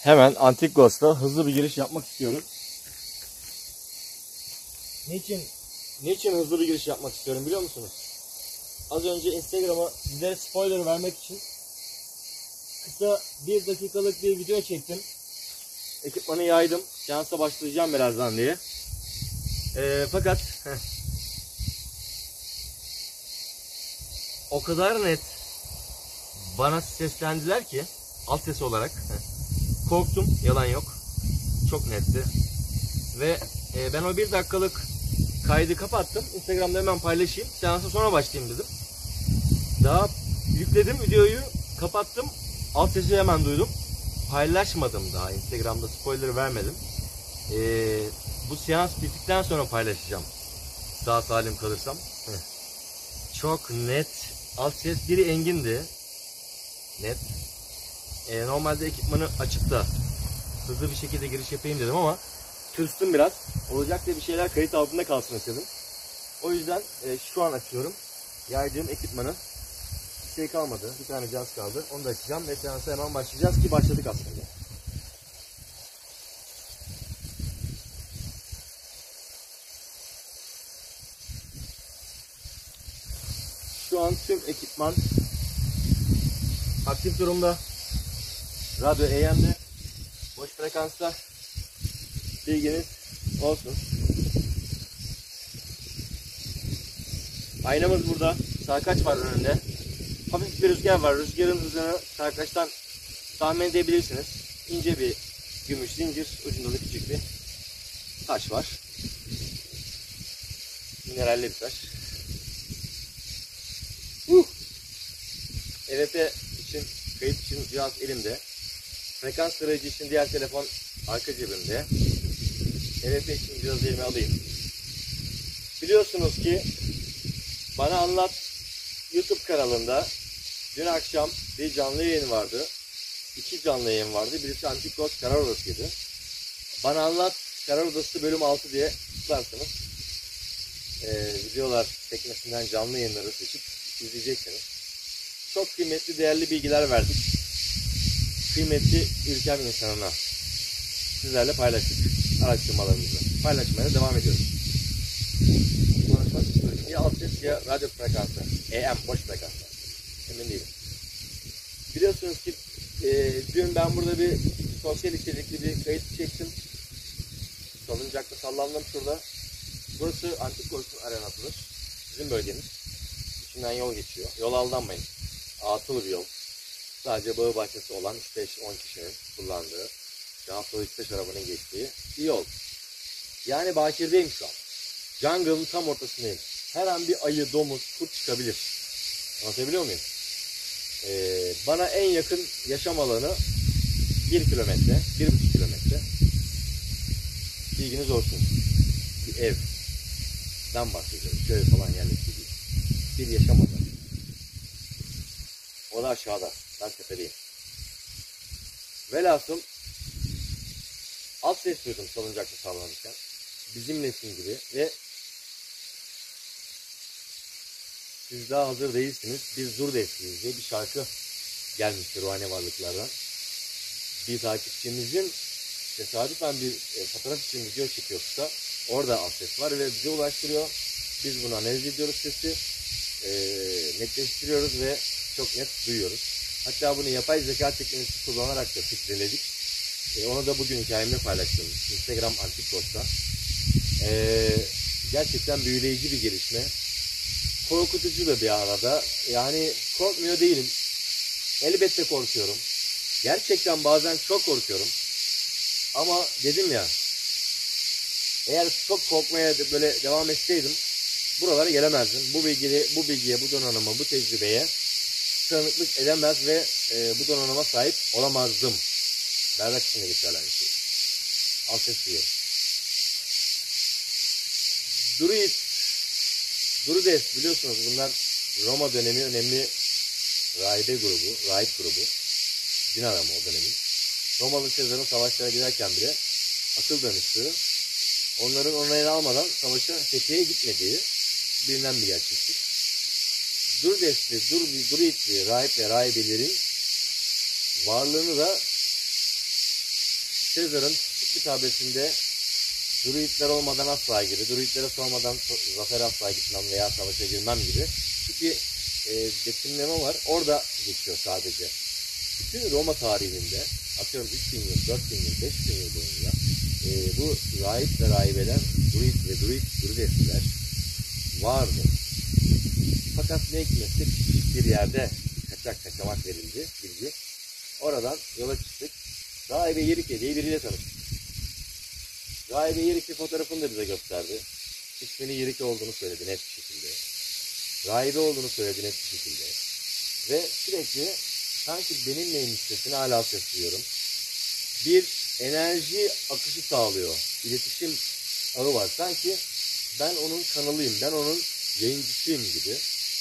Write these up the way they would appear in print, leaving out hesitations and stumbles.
Hemen Antik Ghost'a hızlı bir giriş yapmak istiyorum. Niçin hızlı bir giriş yapmak istiyorum biliyor musunuz? Az önce Instagram'a sizlere spoiler vermek için kısa 1 dakikalık bir video çektim. Ekipmanı yaydım. Seansa başlayacağım birazdan diye. Fakat o kadar net bana seslendiler ki alt ses olarak korktum, yalan yok. Çok netti. Ve ben o 1 dakikalık kaydı kapattım. Instagram'da hemen paylaşayım. Seansa sonra başlayayım dedim. Daha yükledim videoyu, kapattım. Alt sesi hemen duydum. Paylaşmadım daha. Instagram'da spoiler vermedim. Bu seans bittikten sonra paylaşacağım. Sağ salim kalırsam. Çok net. Alt ses biri Engin'di. Net. Normalde ekipmanı açıp da hızlı bir şekilde giriş yapayım dedim ama tırstım biraz. Olacak diye bir şeyler kayıt altında kalsın istedim. O yüzden şu an açıyorum. Yaydığım ekipmanı. Bir şey kalmadı. Bir tane cihaz kaldı. Onu da açacağım ve seansa hemen başlayacağız ki başladık aslında. Şu an tüm ekipman aktif durumda. Radyo AM'de. Boş frekansta. Bilginiz olsun. Aynamız burada. Sarkaç var önünde. Hafif bir rüzgar var. Rüzgarın hızını sarkaçtan tahmin edebilirsiniz. İnce bir gümüş zincir. Ucunda da küçük bir taş var. Mineralli bir taş. EVP için, kayıt için cihaz elimde. Frekans tarayıcı için diğer telefon arka cebimde. EVP için cihazı elime alayım. Biliyorsunuz ki Bana Anlat YouTube kanalında dün akşam bir canlı yayın vardı. 2 canlı yayın vardı. Birisi Antik Ghost Karar Odası'ydı. Bana Anlat Karar Odası bölüm 6 diye tıklarsanız videolar sekmesinden canlı yayınları seçip izleyeceksiniz. Çok kıymetli, değerli bilgiler verdik. Kıymetli ülkem insanına sizlerle paylaştık araştırmalarımızı. Paylaşmaya devam ediyoruz. Konuşmak istiyorum. Ya alt ses ya radyo frekansı. AM boş frekansı. Emin değilim. Biliyorsunuz ki dün ben burada bir sosyal içerikli bir kayıt çektim. Salıncakta sallandım şurada. Burası Antik Ghost'un arenasıdır. Bizim bölgemiz. İçinden yol geçiyor. Yola aldanmayın. Atıl bir yol. Sadece bağı bahçesi olan 5-10 kişinin kullandığı, haftalık 5 arabanın geçtiği bir yol. Yani Bakir'deyim şu an. Jungle'ın tam ortasındayım. Her an bir ayı, domuz, kurt çıkabilir. Anlatabiliyor muyum? Bana en yakın yaşam alanı 1 kilometre, 1,5 kilometre. Bilginiz olsun. Bir evden bahsediyorum. Köy falan yerleşti değil. Bir yaşam alanı. O da aşağıda. Ben tepedeyim. Velhasıl alt ses duydum salıncakta sallanırken. Bizimlesin gibi ve siz daha hazır değilsiniz. Biz Zurdesiyiz diye bir şarkı gelmiştir ruhani varlıklardan. Bir takipçimizin tesadüfen bir fotoğraf için video çekiyorsa orada alt ses var ve bize ulaştırıyor. Biz bunu analiz ediyoruz sesi. Netleştiriyoruz ve çok net duyuyoruz. Hatta bunu yapay zeka teknolojisi kullanarak da filtreledik. Onu da bugün hikayemde paylaştım. Instagram Antik Ghost'ta. Gerçekten büyüleyici bir gelişme. Korkutucu da bir arada. Yani korkmuyor değilim. Elbette korkuyorum. Gerçekten bazen çok korkuyorum. Ama dedim ya, eğer çok korkmaya böyle devam etseydim buralara gelemezdim. Bu bilgiye, bu donanıma, bu tecrübeye tanıklık edemez ve bu donanıma sahip olamazdım. Berrak içinde geçerler bir şey. Alt ses duyuyor. Druids biliyorsunuz bunlar Roma dönemi önemli rahip grubu. Din adamı o dönemin. Romalı Sezar'ın savaşlara giderken bile akıl danıştığı, onların onayını almadan savaşa fethiye gitmediği bilinen bir gerçektir. Druidli rahip ve rahibelerin varlığını da Sezar'ın küçük kitabesinde druidler olmadan asla gir, druidlere sormadan zafer asla gitmem veya savaşa girmem gibi bir betimleme var. Orada geçiyor sadece. Bütün Roma tarihinde atıyorum 3000 yıl, 4000 yıl, 5000 yıl boyunca bu rahip ve rahibeler, druidler vardı. Fakat ne hikmetse bir yerde kaçamak verildi bilgi. Oradan yola çıktık. Rahibe Yerike diye biriyle tanıştık. Rahibe Yerike fotoğrafını da bize gösterdi. İsmini Yerike olduğunu söyledi net bir şekilde. Rahibe olduğunu söyledi net bir şekilde. Ve sürekli sanki benimleymiş sesini hala sesleniyorum. Bir enerji akışı sağlıyor. İletişim ağı var. Sanki ben onun kanalıyım, ben onun yayıncısıyım gibi.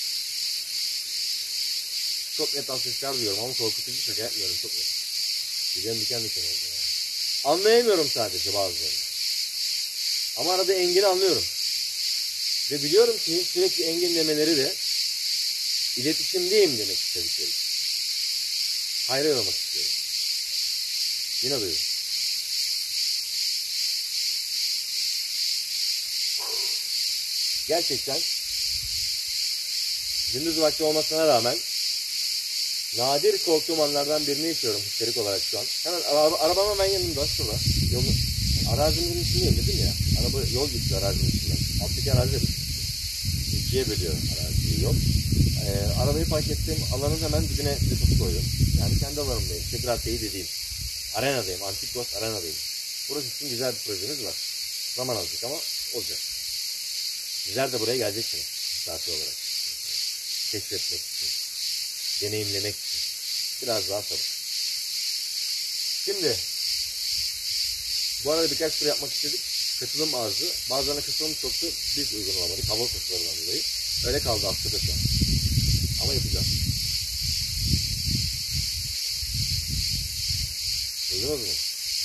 Çok net sesler duyuyorum ama korkutucu şaka yapmıyorum, çok net. Tüylerim diken diken oldu yani. Anlayamıyorum sadece bazılarını. Ama arada Engin'i anlıyorum. Ve biliyorum ki sürekli Engin demeleri de iletişimdeyim demek istedikleri. Hayra yormak istiyorum. Yine duyuyorum. Gerçekten gündüz vakti olmasına rağmen nadir korktuğum anlardan birini yaşıyorum histerik olarak şu an. Hemen arabam hemen yanımda şurada. Arazimizin içindeyim dedim ya. Araba yol gitti arazinin içinden. Alttaki arazi ikiye bölüyor araziyi yol. Arabayı park ettiğim alanın hemen dibine deposu koydum. Yani kendi alanımdayım. Tekrar değil de değil. Arenadayım. Antikos Arenadayım. Burası için güzel bir projemiz var. Zaman alacak ama olacak. Sizler de buraya geleceksiniz. Misafir olarak. Keşfetmek için. Deneyimlemek için. Biraz daha sabır. Şimdi bu arada birkaç tur yapmak istedik. Katılım azdı. Bazılarına katılım çoktu. Biz uygun olamadık. Hava koşullarından dolayı. Öyle kaldı haftada şu an. Ama yapacağız. Duydunuz mu?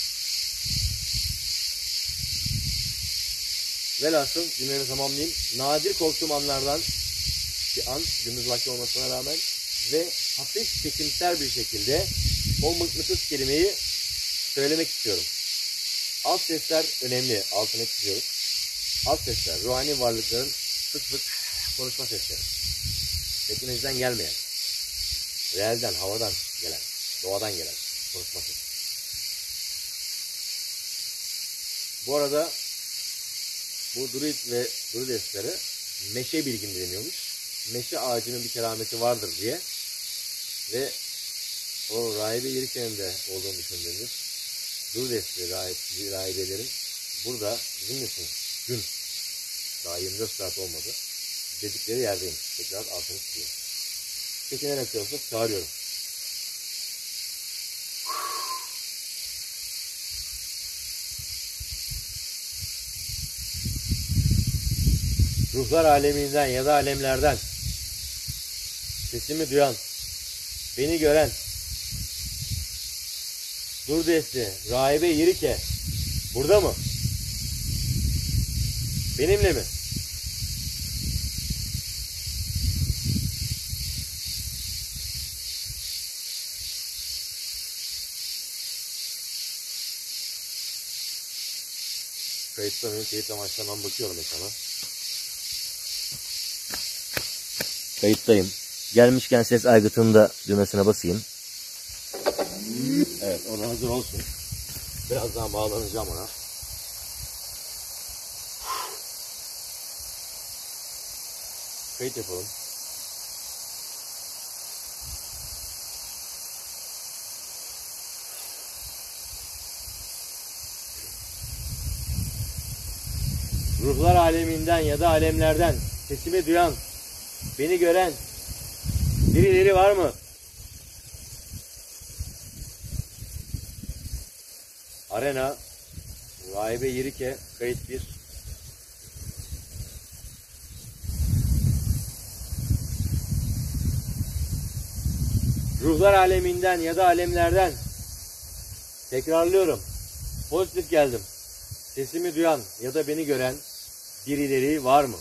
Velhasıl cümlemi tamamlayayım. Nadir korktuğum anlardan bir an, gündüz vakti olmasına rağmen ve hafif çekimser bir şekilde o mıknatıs kelimeyi söylemek istiyorum. Alt sesler önemli. Altına çiziyoruz. Alt sesler, ruhani varlıkların sık sık konuşma sesleri. Teknolojiden gelmeyen, realden, havadan gelen, doğadan gelen konuşma sesi. Bu arada bu druid ve druideslere meşe bilgin deniyormuş. Meşe ağacının bir kerameti vardır diye ve o rahibe Yerike'nin de olduğunu düşündüğümüz druidesli rahibelerin burada bizim misiniz? Gün. Daha 24 saat olmadı. Dedikleri yerdeyim. Tekrar altını tutuyorum. Çekinerek de olsa çağırıyorum. Ruhlar aleminden ya da alemlerden sesimi duyan, beni gören, Durdesli, Rahibe Yerike burada mı? Benimle mi? Kayıtta mıyım? Kayıt amaçlarından bakıyorum ekrana. Kayıttayım. Gelmişken ses aygıtının da düğmesine basayım. Evet, ona hazır olsun. Birazdan bağlanacağım ona. Kayıt yapalım. Ruhlar aleminden ya da alemlerden sesimi duyan, beni gören birileri var mı? Arena, Rahibe Yerike, kayıt 1. Ruhlar aleminden ya da alemlerden tekrarlıyorum. Pozitif geldim. Sesimi duyan ya da beni gören birileri var mı?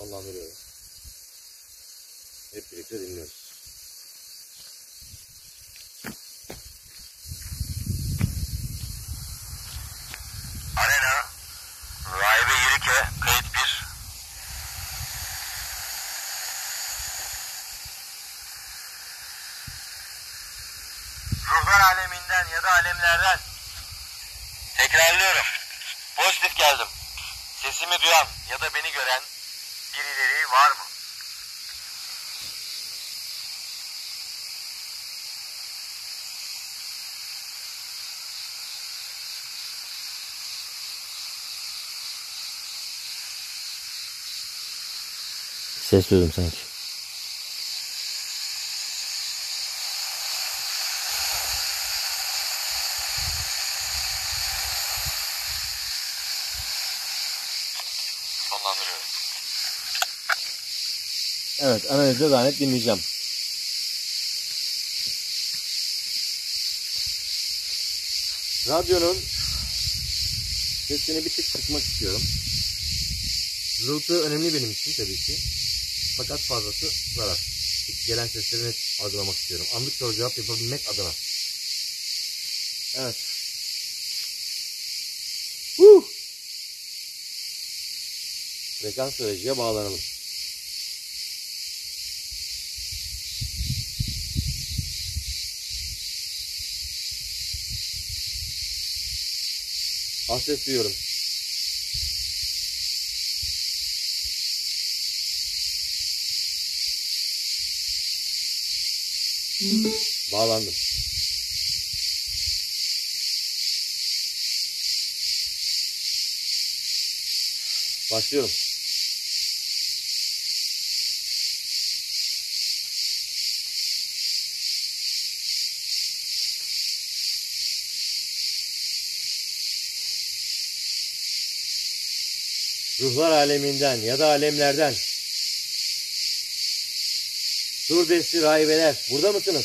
sonlandırıyorum. Hep birlikte dinliyoruz. Arena, Rahibe Yirike, kayıt 1. Ruhlar aleminden ya da alemlerden. Tekrarlıyorum. Pozitif geldim. Sesimi duyan ya da beni gören birileri var mı? Ses duydum sanki. Sonlandırıyorum. Evet, analizde daha net dinleyeceğim. Radyonun sesini bir tık kısmak istiyorum. Zıltı önemli benim için tabii ki. Fakat fazlası zarar. Gelen sesleri net algılamak istiyorum. Anlık soru cevap yapabilmek adına. Evet. Frekans süreciye bağlanalım. Ses duyuyorum. Bağlandım. Başlıyorum. Ruhlar aleminden ya da alemlerden. Dur desti rahibeler, burada mısınız?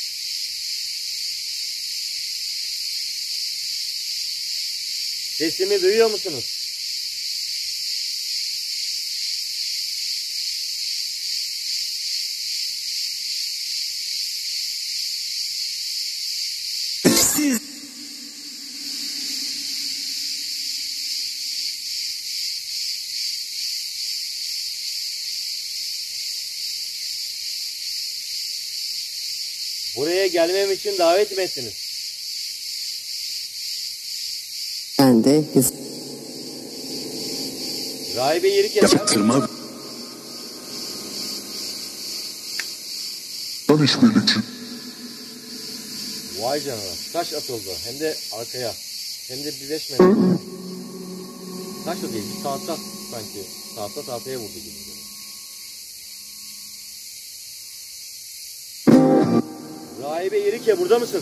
Sesimi duyuyor musunuz? Buraya gelmem için davet mi ettiniz? Ben de Rahibe Yirike. Yaptırma. İşbirlikçi. Vay canına. Taş atıldı. Hem de arkaya. Hem de bir 5 metre. Taş da değil. Bir tahta sanki. Tahta tahtaya vurdu gibi. Rahibe Yirike, burada mısın?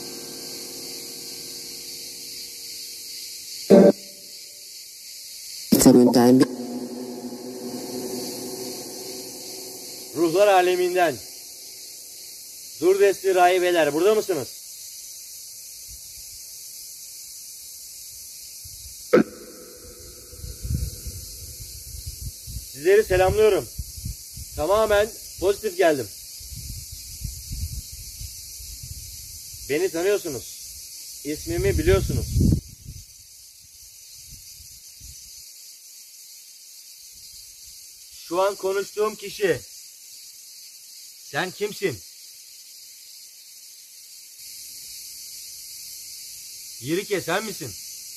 kitabından bir Ruhlar aleminden. Dur desti rahibeler, burada mısınız? Sizleri selamlıyorum. Tamamen pozitif geldim. Beni tanıyorsunuz. İsmimi biliyorsunuz. Şu an konuştuğum kişi. Sen kimsin? Yirike, sen misin?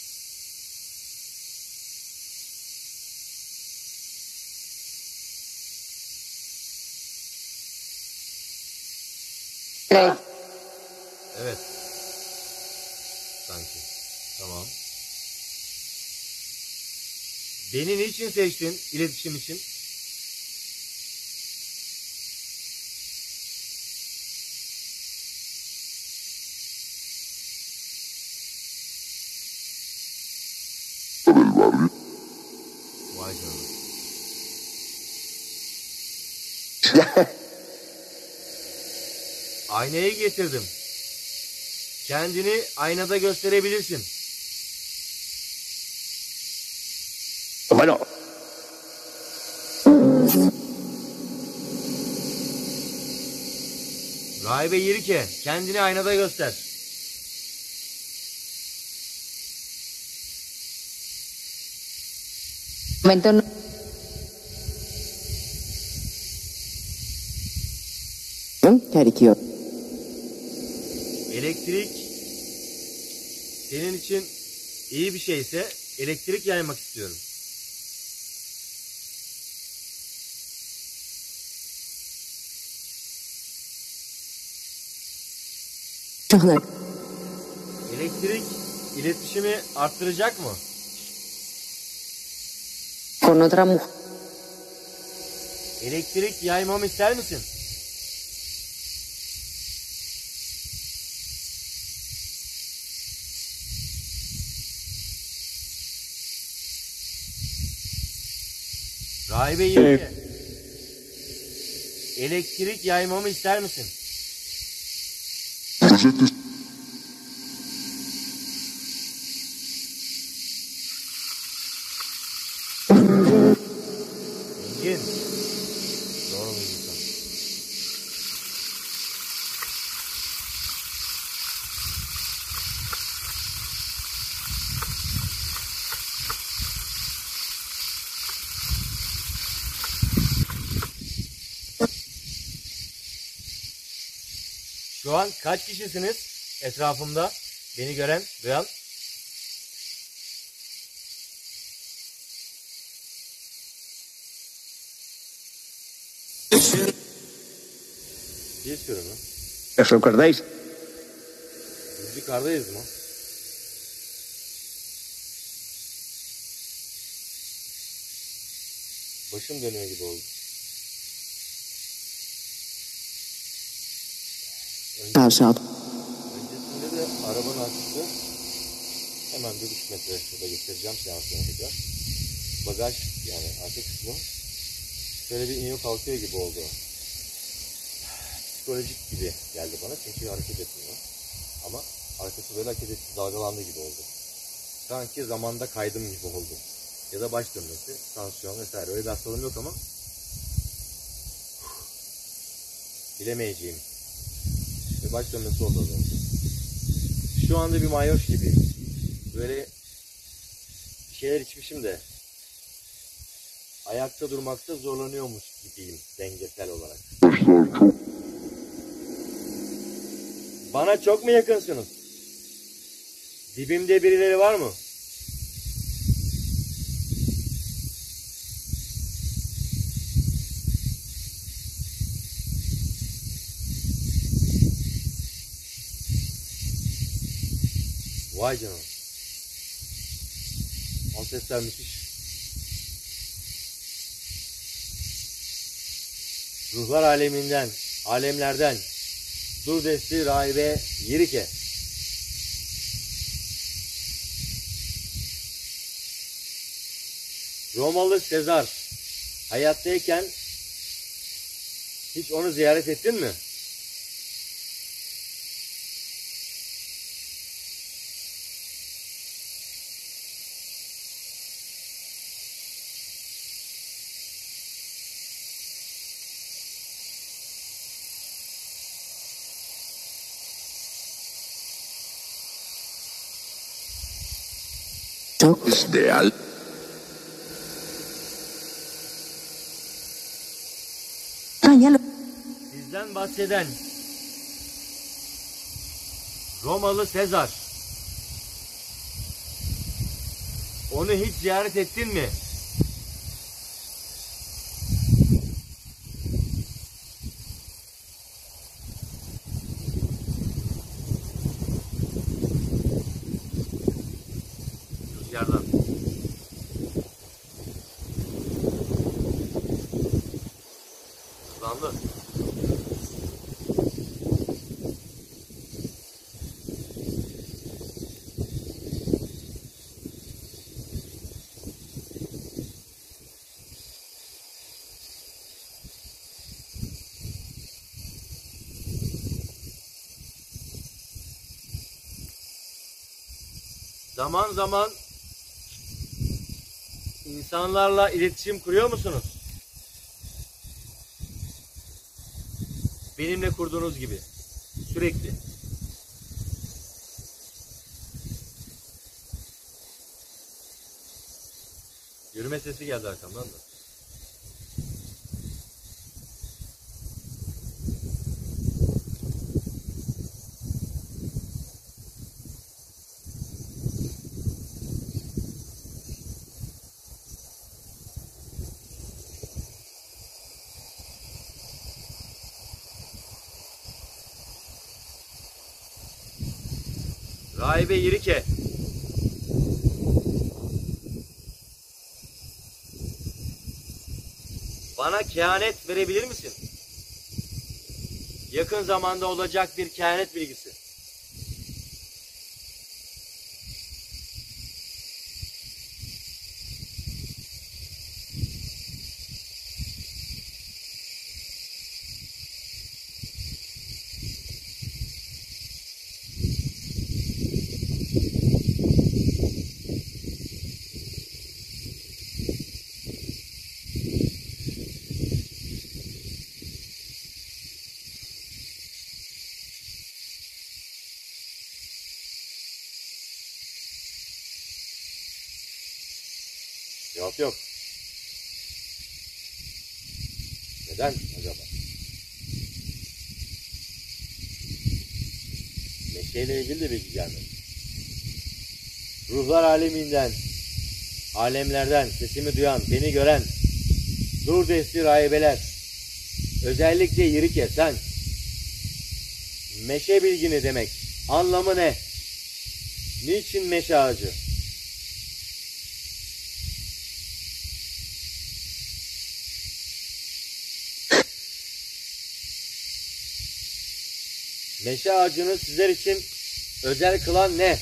Evet. Sanki. Tamam. Beni niçin seçtin iletişim için? Vay canına. Aynayı getirdim. Kendini aynada gösterebilirsin. Bueno. Rahibe Yirike, kendini aynada göster. Momento no- Gerekiyor. Elektrik senin için iyi bir şeyse elektrik yaymak istiyorum. Çocuklar. Elektrik iletişimi arttıracak mı? Con otra mujer. Elektrik yaymamı ister misin? Rahibe Yirike, elektrik yaymamı ister misin? Engin. Doğru mu insan? Şu an kaç kişisiniz etrafımda beni gören, duyan? Bir sürü mü? ¿Os recordáis? Biz yukarıdayız mı? Başım dönüyor gibi oldu. Aşağı. Öncesinde de arabanın akısı hemen bir 3 metre şurada getireceğim seansını yapacağım. Bagaj yani arka kısmı şöyle bir iniyor kalkıyor gibi oldu. Psikolojik gibi geldi bana çünkü hareket etmiyor. Ama arkası böyle hareket etti, dalgalandı gibi oldu. Sanki zamanda kaydım gibi oldu. Ya da baş dönmesi, tansiyon vesaire öyle bir hastalığım yok ama bilemeyeceğim. Ve baş dönmesi oldu az önce. Şu anda bir mayhoş gibi. Böyle bir şeyler içmişim de ayakta durmakta zorlanıyormuş gibiyim dengesel olarak. Bana çok mu yakınsınız? Dibimde birileri var mı? Vay canına. O sesler müthiş. Ruhlar aleminden, alemlerden Dur Desti Rahibe Yirike. Romalı Sezar hayattayken hiç onu ziyaret ettin mi? Çok. Ideal. Sizden bahseden Romalı Sezar. Onu hiç ziyaret ettin mi? Rüzgardan. Hızlandı. Zaman zaman insanlarla iletişim kuruyor musunuz? Benimle kurduğunuz gibi. Sürekli. Yürüme sesi geldi arkamdan da. Rahibe Yirike. Bana kehanet verebilir misin? Yakın zamanda olacak bir kehanet bilgisi. Cevap yok. Neden acaba? Meşeyle ilgili de bilgi gelmedi. Ruhlar aleminden, alemlerden sesimi duyan, beni gören, dur desti rahibeler, özellikle Yirike sen, meşe bilgini demek, anlamı ne? Niçin meşe ağacı? Meşe ağacını sizler için özel kılan ne?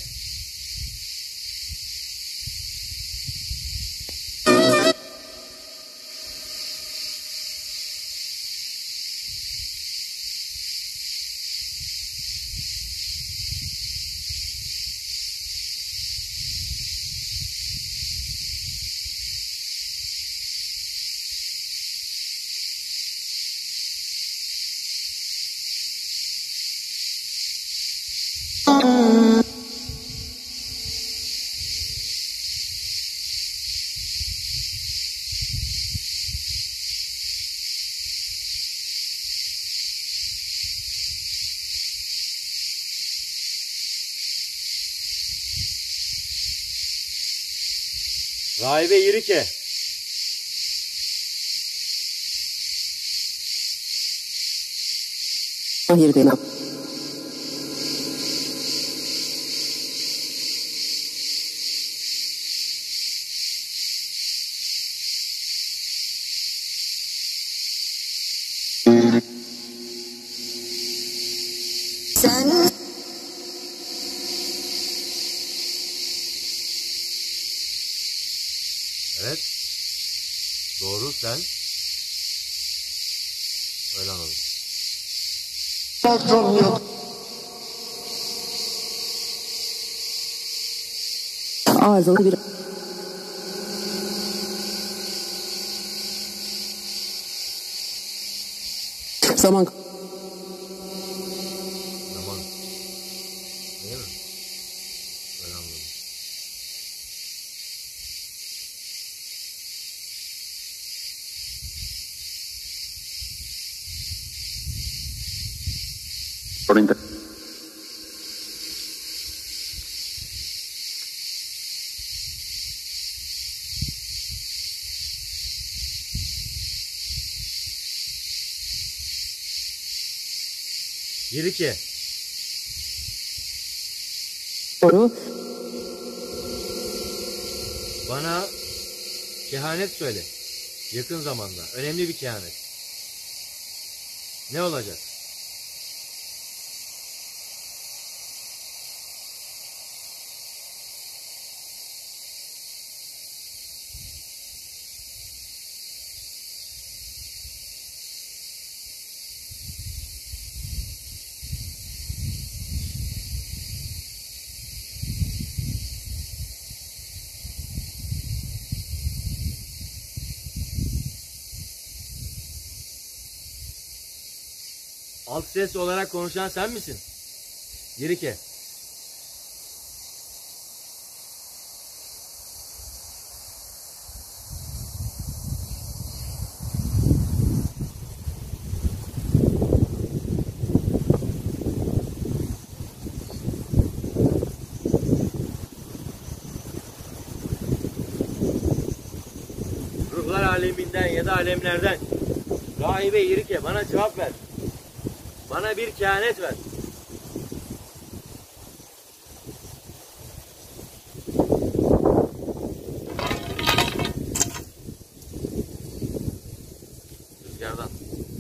Rahibe Yirike. Hayır demem. Sen Evet. Doğru sen. Öyle anladım. patron yok. Ağzını bir... Zaman... Zaman. Değil mi? Öyle anladım. Yirike. Doğru. Bana kehanet söyle. Yakın zamanda. Önemli bir kehanet. Ne olacak? Alt ses olarak konuşan sen misin? Yerike. Ruhlar aleminden ya da alemlerden rahibe Yerike bana cevap ver. Bana bir kehanet ver. Rüzgardan.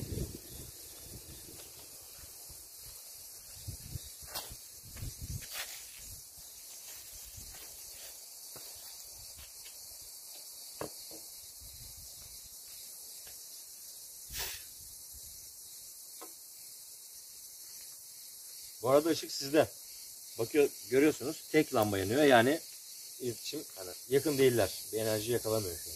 Bu arada ışık sizde. Bakıyor, görüyorsunuz tek lamba yanıyor. Yani iletişim hani yakın değiller. Bir enerji yakalamıyor şu an.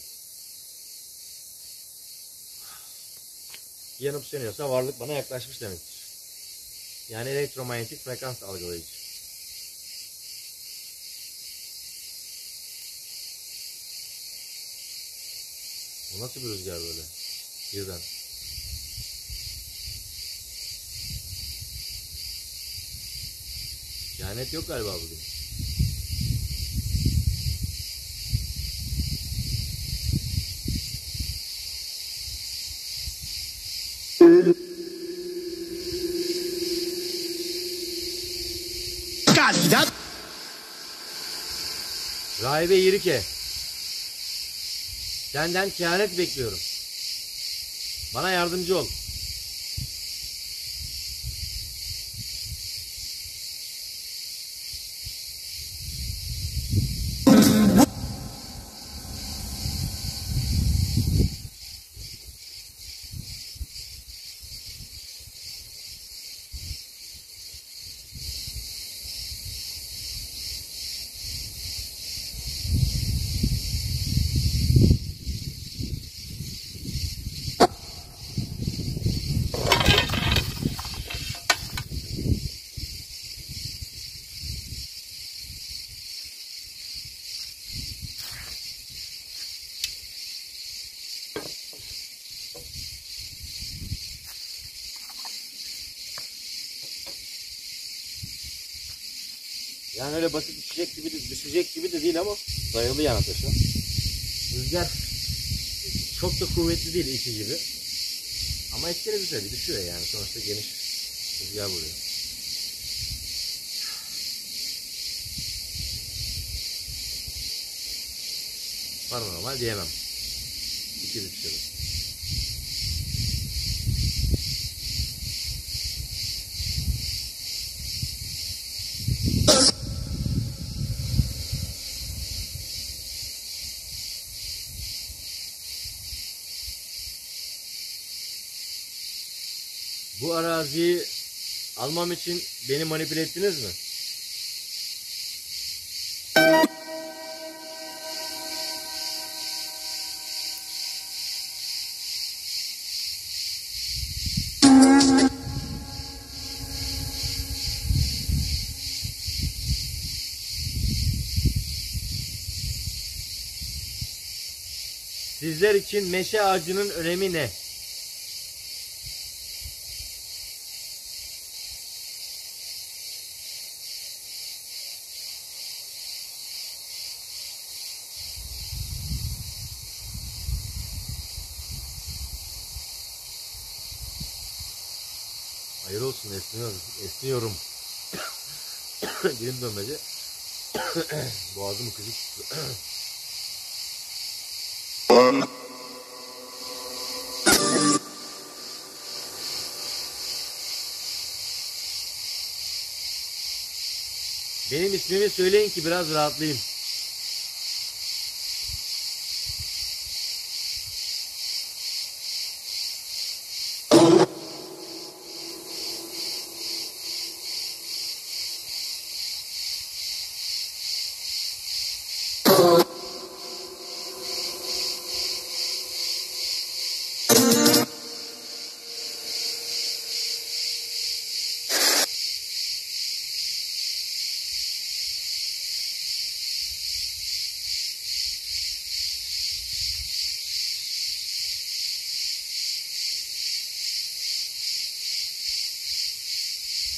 Yanıp sönüyorsa varlık bana yaklaşmış demektir. Yani elektromanyetik frekans algılayıcı. Bu nasıl bir rüzgar böyle? Birden. Kehanet yok galiba bugün. Calidad. Rahibe Yerike. Senden kehanet bekliyorum. Bana yardımcı ol. Yani öyle basit düşecek gibi de değil ama dayalı yana taşı. Rüzgar çok da kuvvetli değil iki gibi. Ama etkili bir tabii düşüyor yani sonuçta geniş rüzgar vuruyor. Paranormal diyemem. İki düşüyor. Bu araziyi almam için beni manipüle ettiniz mi? Sizler için meşe ağacının önemi ne? Hayır olsun, esniyorum. Dilim dönmedi. Boğazım kızık tuttu. Benim ismimi söyleyin ki biraz rahatlayayım.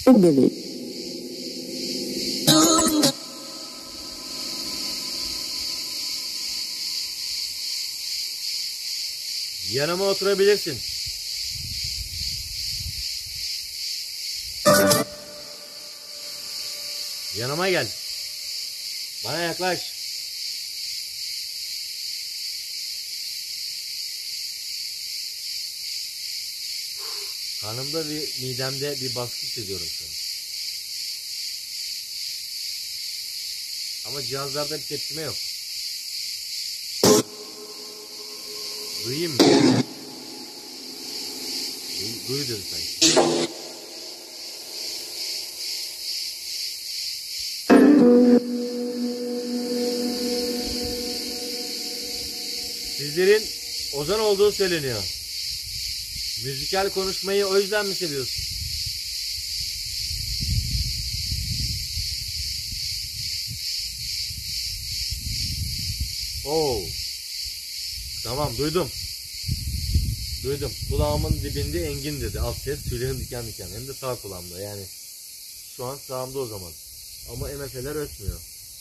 Birliği. Yanıma oturabilirsin. Yanıma gel. Bana yaklaş. Karnımda ve midemde bir baskı hissediyorum şu an. Ama cihazlarda bir tepkime yok. Duyayım mı? Duy dedi sanki. Sizlerin ozan olduğu söyleniyor. Müzikal konuşmayı o yüzden mi seviyorsun? Oo. Tamam, duydum. Duydum. Kulağımın dibinde Engin dedi. Alt ses, tüylerim diken diken. Hem de sağ kulağımda. Yani şu an sağımda o zaman. Ama MF'ler ötmüyor.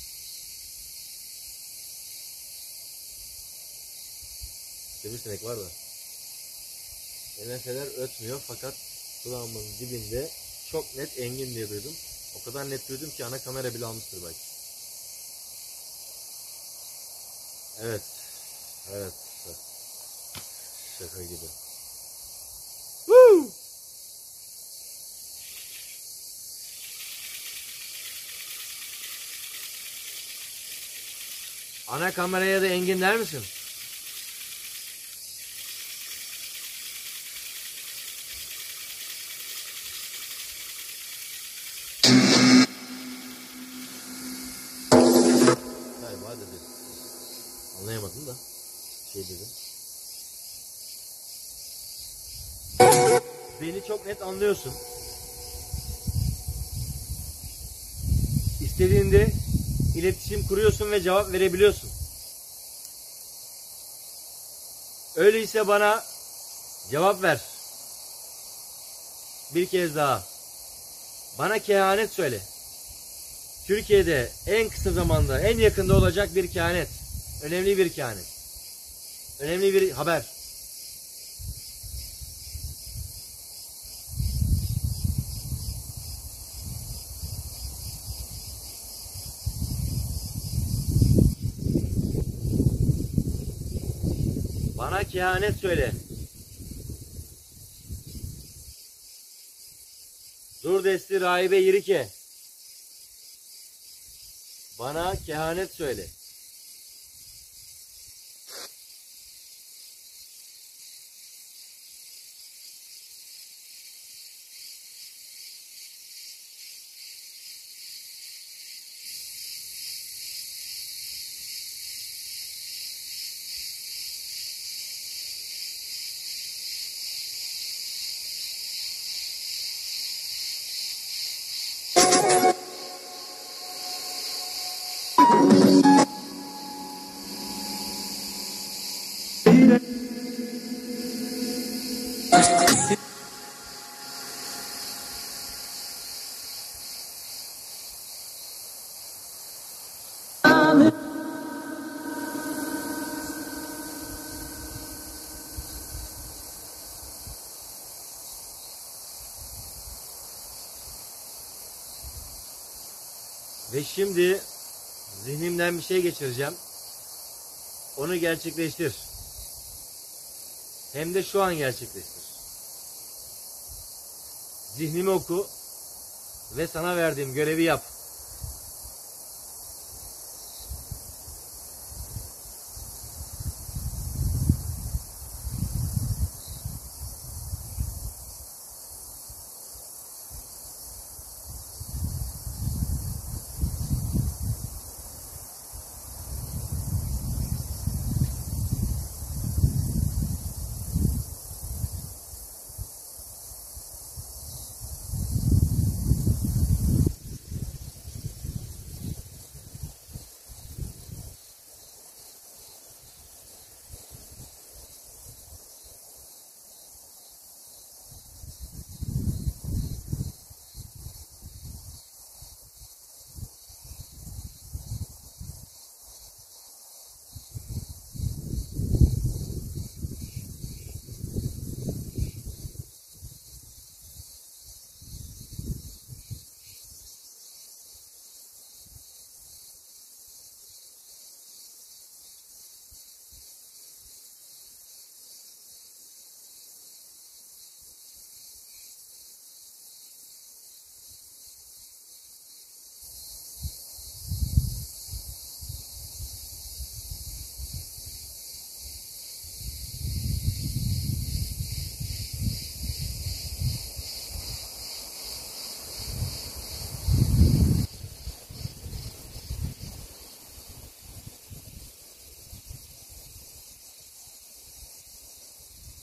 Sivrisinek var da. MF'ler ötmüyor fakat kulağımın dibinde çok net Engin diye duydum. O kadar net duydum ki ana kamera bile almıştır belki. Evet. Evet. Şaka gibi. Woo! Ana kameraya da Engin der misin? Galiba dedi. Anlayamadım da. Şey dedim. Beni çok net anlıyorsun. İstediğinde iletişim kuruyorsun ve cevap verebiliyorsun. Öyleyse bana cevap ver. Bir kez daha. Bana kehanet söyle. Türkiye'de en kısa zamanda, en yakında olacak bir kehanet. Önemli bir kehanet. Önemli bir haber. Bana kehanet söyle. Dur desti rahibe Yirike. Bana kehanet söyle. Ve şimdi zihnimden bir şey geçireceğim. Onu gerçekleştir. Hem de şu an gerçekleştir. Zihnimi oku ve sana verdiğim görevi yap.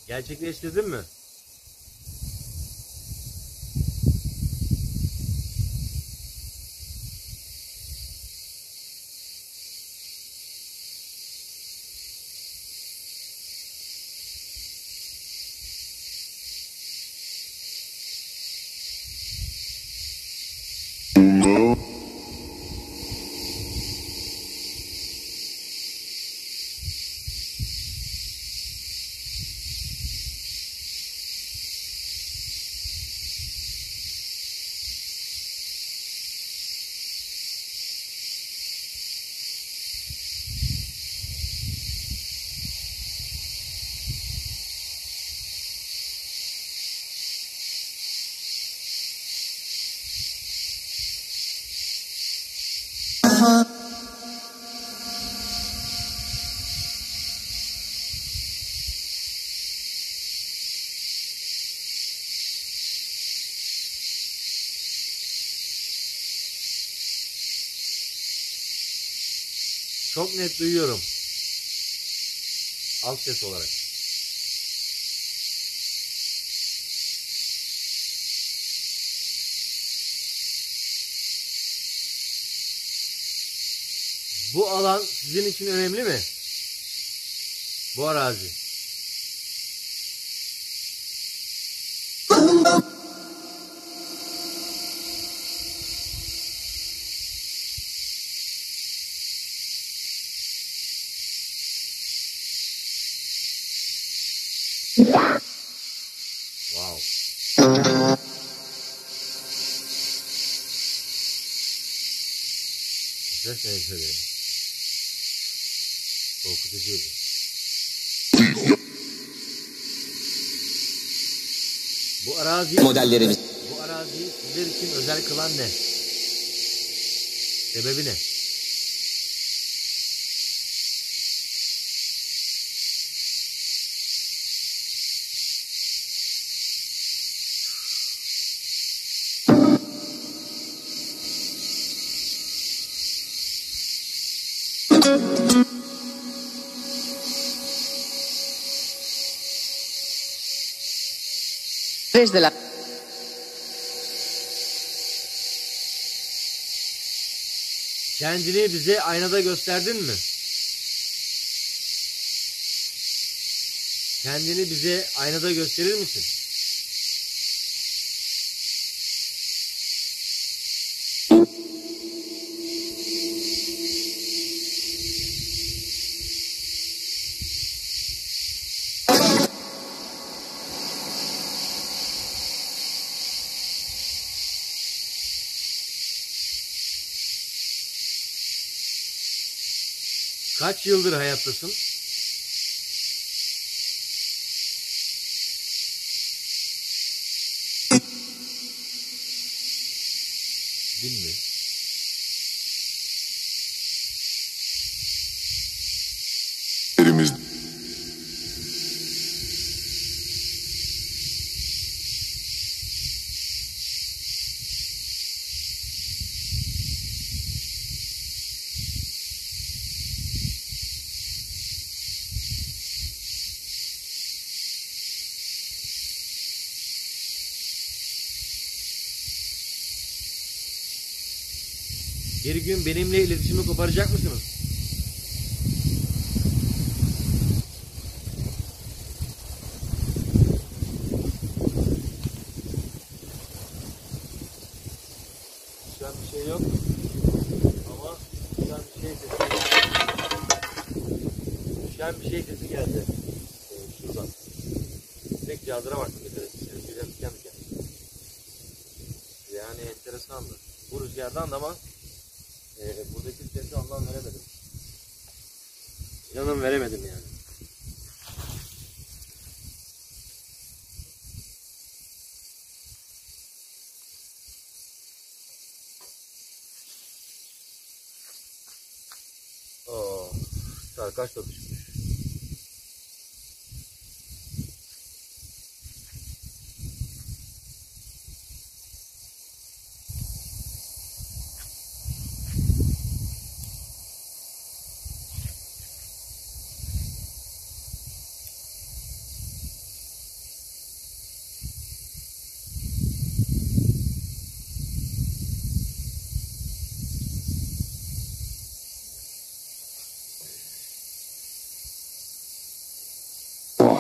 Gerçekleştirdin mi? Çok net duyuyorum. Alt ses olarak. Bu alan sizin için önemli mi? Bu arazi. Wow. Ses ne söylüyor? Korkutucuydu. Bu araziyi sizler için özel kılan ne? Sebebi ne? Tres de la... Kendini bize aynada gösterdin mi? Kendini bize aynada gösterir misin? Kaç yıldır hayattasın? Bin mi? Bir gün benimle iletişimi koparacak mısınız? Şu an bir şey yok. Ama şu an bir şey sesi Şu an bir şey sesi geldi. Şuradan. Tek cadıra baktım mesela. Tüylerim diken diken. Yani enteresandı. Bu rüzgardan da ama buradaki sesi anlam veremedim. İnanın veremedim yani. Sarkaç da düşmüş.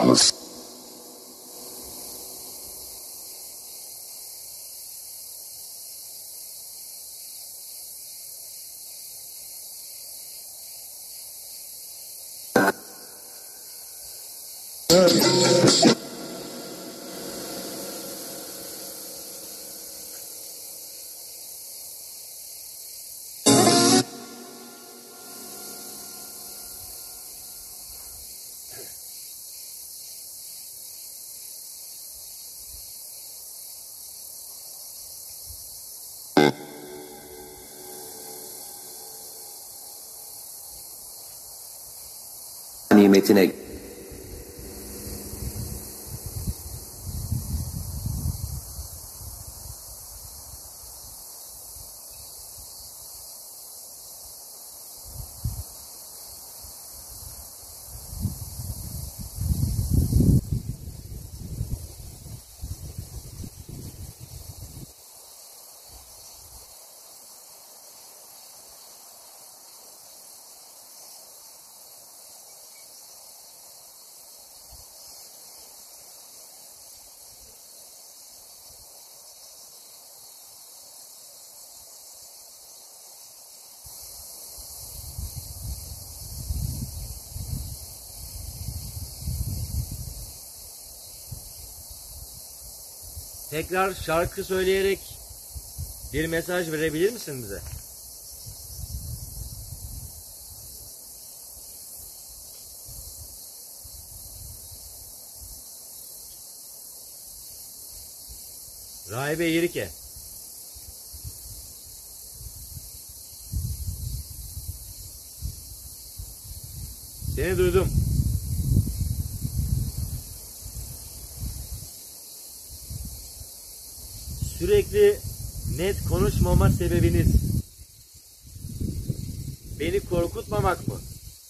Nimetine Tekrar şarkı söyleyerek bir mesaj verebilir misin bize? Rahibe Yerike. Seni duydum. Sürekli net konuşmama sebebiniz beni korkutmamak mı?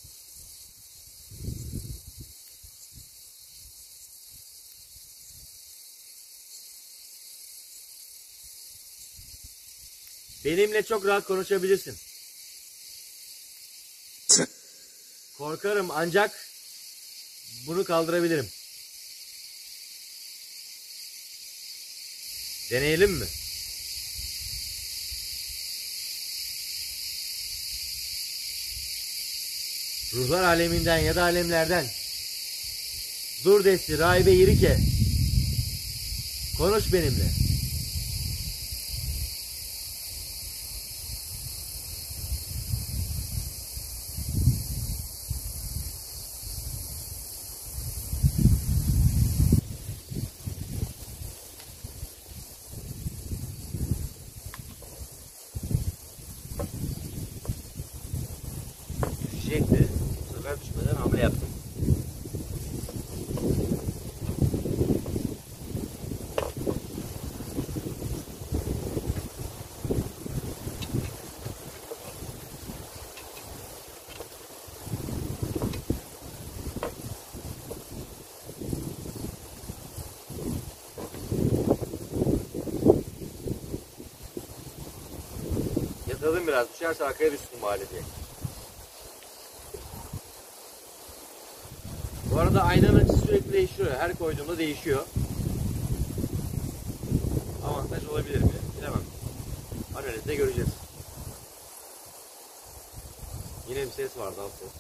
Benimle çok rahat konuşabilirsin. Korkarım ancak bunu kaldırabilirim. Deneyelim mi? Ruhlar aleminden ya da alemlerden dur desti Rahibe Yerike, konuş benimle. Düşecekti. Bu sefer düşmeden hamle yaptım. Yatırdım biraz. Düşerse arkaya düşsün bari diye. Bu arada aynanın açısı sürekli değişiyor. Her koyduğumda değişiyor. Avantaj olabilir mi? Bilemem. Analizde göreceğiz. Yine bir ses vardı, alt ses.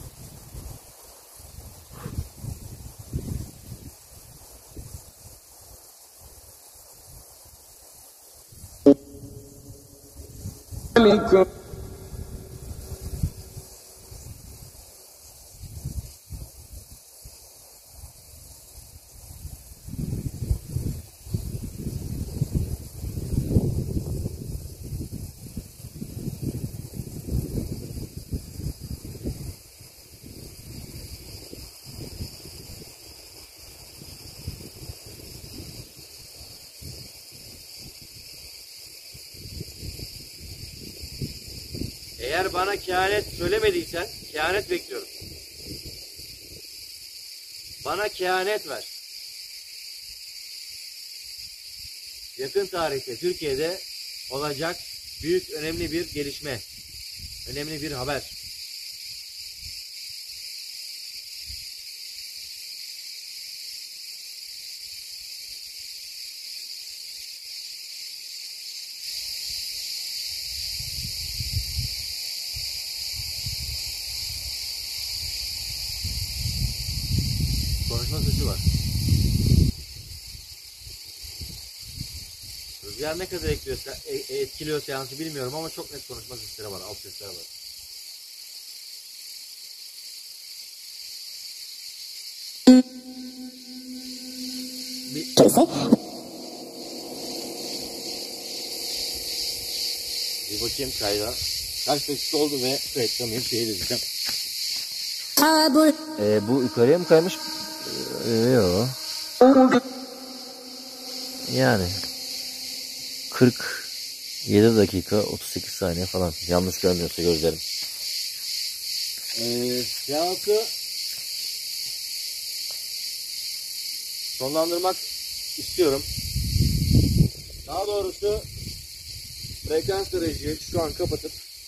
Eğer bana kehanet söylemediysen kehanet bekliyorum. Bana kehanet ver. Yakın tarihte Türkiye'de olacak büyük önemli bir gelişme. Önemli bir haber. konuşma sesi var. Rüzgar ne kadar etkiliyor seansı bilmiyorum ama çok net konuşma sesleri var, alt sesleri var. Bir bakayım kayda. Kaç dakika oldu ve reklamı seyredeceğim. Bu yukarıya mı kaymış? Yok. Yani 47 dakika 38 saniye falan. Yanlış görmüyorsa gözlerim. Seansı sonlandırmak istiyorum. Daha doğrusu frekans tarayıcıyı şu an kapattım.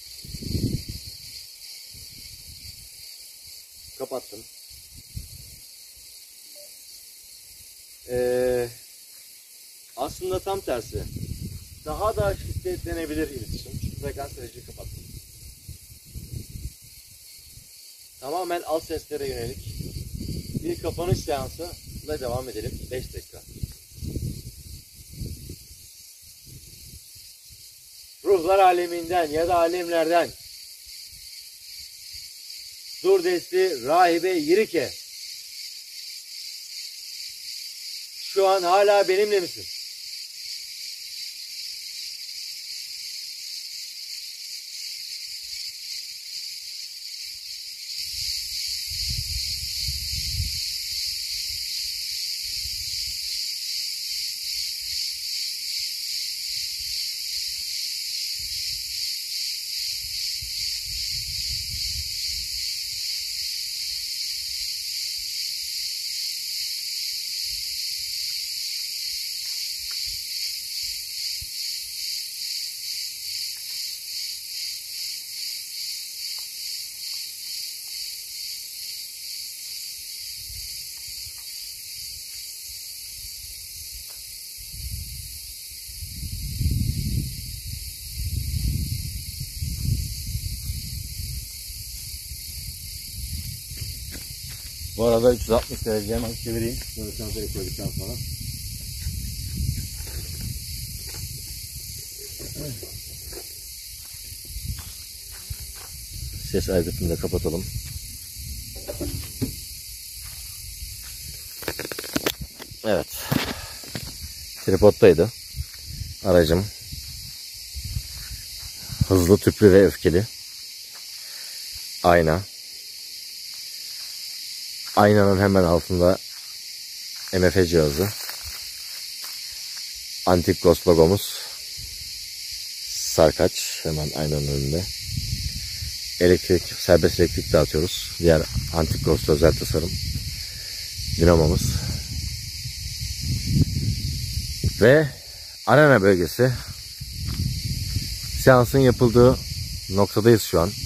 Aslında tam tersi. Daha da şiddetlenebilir iletişim. Çünkü frekans tarayıcıyı kapattım. Tamamen alt seslere yönelik bir kapanış seansı ile devam edelim. 5 dakika. Ruhlar aleminden ya da alemlerden Durdesti Rahibe Yirike, şu an hala benimle misin? Bu arada 360 derece hemen çevireyim. Böyle sensörü koyduktan sonra. Ses aygıtını da kapatalım. Evet. Tripoddaydı aracım. Hızlı, tüplü ve öfkeli. Ayna. Aynanın hemen altında MF cihazı. Antik Ghost logomuz. Sarkaç hemen aynanın önünde. Serbest elektrik dağıtıyoruz. Diğer Antik Ghost özel tasarım. Dinamomuz. Ve arena bölgesi. Seansın yapıldığı noktadayız şu an.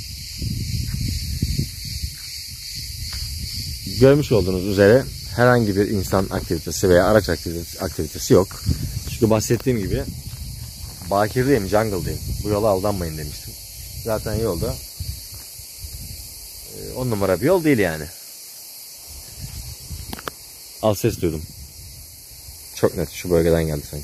Görmüş olduğunuz üzere herhangi bir insan aktivitesi veya araç aktivitesi yok. Çünkü bahsettiğim gibi Bakir'deyim, jungle'dayım. Bu yola aldanmayın demiştim. Zaten yolda 10 numara bir yol değil yani. Al ses duydum. Çok net şu bölgeden geldi sanki.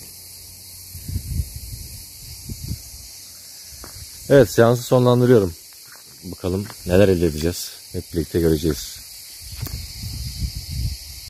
Evet, seansı sonlandırıyorum. Bakalım neler elde edeceğiz. Hep birlikte göreceğiz.